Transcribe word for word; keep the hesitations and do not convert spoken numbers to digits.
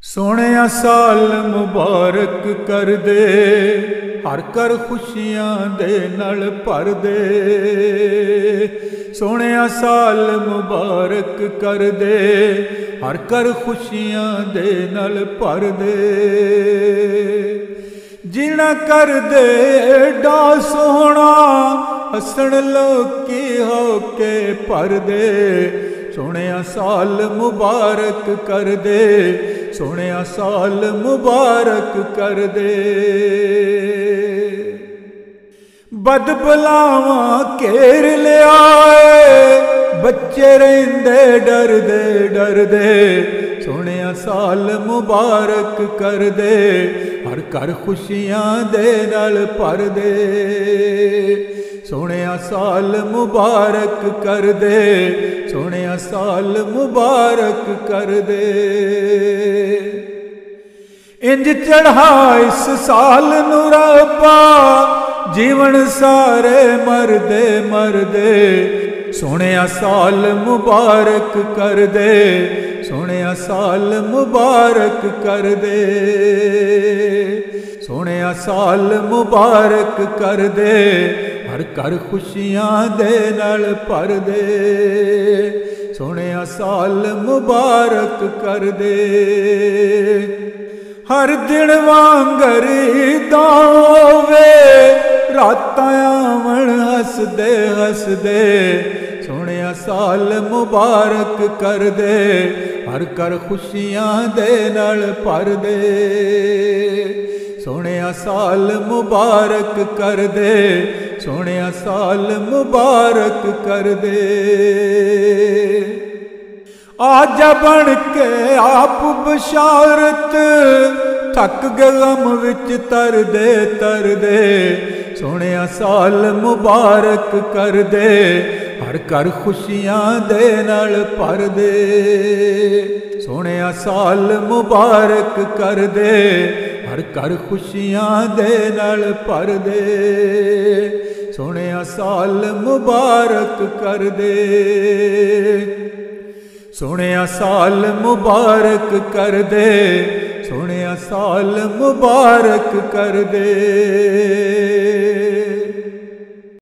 सोहणिया साल मुबारक कर दे, हर कर खुशियां दे नल भर दे। सोहणिया साल मुबारक कर दे, हर कर खुशियां दे नल भर दे। जीना कर दे एडा सोहना, हसन लोकी होके भर दे। सोहणिया साल मुबारक कर दे, सोहणिया साल मुबारक कर दे। बद बलावा घेर लिया, बच्चे रहिंदे डर दे डर दे। सोहणिया साल मुबारक कर दे, हर घर खुशियां दे नाल भर दे। सोहणिया साल मुबारक कर दे, सोहणिया साल मुबारक कर दे। इंज चढ़ा इस साल नू रब्बा, जीवन सारे मरदे मरदे। सोहणिया साल मुबारक कर दे, सोहणिया साल मुबारक कर दे। सोहणिया साल मुबारक कर दे, हर घर खुशियां दे नाल भर दे। सोहणिया साल मुबारक कर दे। हर दिन वांगर ईदां होवे, रातां आवन हसदे हसदे। सोहणिया साल मुबारक कर दे, हर घर खुशियां दे नाल भर दे। सोहणिया साल मुबारक कर दे, सोहणिया साल मुबारक कर दे। आजा बन के आप बशारत, थक गए गम विच तर दे तर दे। सोहणिया साल मुबारक कर दे, हर घर खुशियां दे नाल भर दे। सोहणिया साल मुबारक कर दे, हर घर खुशियां दे नाल भर दे। सोहणिया साल मुबारक कर दे। सोहणिया साल मुबारक कर दे, सोहणिया साल मुबारक कर दे।